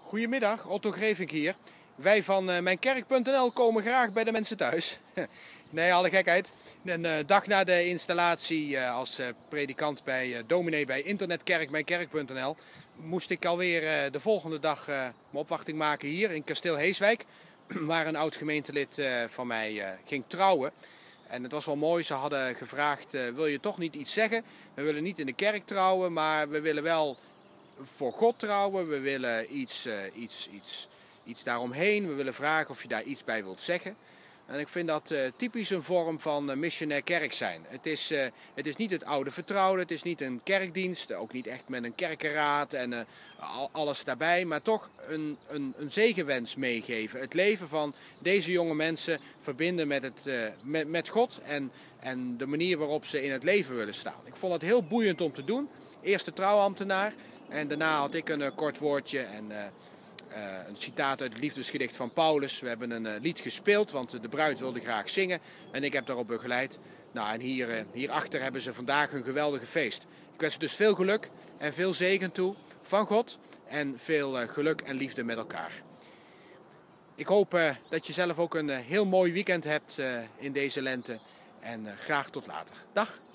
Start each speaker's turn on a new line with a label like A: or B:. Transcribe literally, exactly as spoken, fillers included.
A: Goedemiddag, Otto Grevink hier. Wij van uh, mijnkerk punt n l komen graag bij de mensen thuis. Nee, alle gekheid. Een uh, dag na de installatie uh, als uh, predikant bij uh, dominee bij internetkerk mijnkerk punt n l moest ik alweer uh, de volgende dag uh, mijn opwachting maken hier in Kasteel Heeswijk, waar een oud gemeentelid uh, van mij uh, ging trouwen. En het was wel mooi, ze hadden gevraagd, uh, wil je toch niet iets zeggen? We willen niet in de kerk trouwen, maar we willen wel voor God trouwen. We willen iets, uh, iets, iets, iets daaromheen. We willen vragen of je daar iets bij wilt zeggen. En ik vind dat uh, typisch een vorm van uh, missionair kerk zijn. Het is, uh, het is niet het oude vertrouwde, het is niet een kerkdienst, ook niet echt met een kerkenraad en uh, alles daarbij, maar toch een, een, een zegenwens meegeven. Het leven van deze jonge mensen verbinden met, het, uh, met, met God en, en de manier waarop ze in het leven willen staan. Ik vond het heel boeiend om te doen. Eerst de trouwambtenaar en daarna had ik een uh, kort woordje en... Uh, Uh, een citaat uit het liefdesgedicht van Paulus. We hebben een uh, lied gespeeld, want de bruid wilde graag zingen en ik heb daarop begeleid. Nou, en hier, uh, hierachter hebben ze vandaag een geweldige feest. Ik wens ze dus veel geluk en veel zegen toe van God en veel uh, geluk en liefde met elkaar. Ik hoop uh, dat je zelf ook een uh, heel mooi weekend hebt uh, in deze lente en uh, graag tot later. Dag!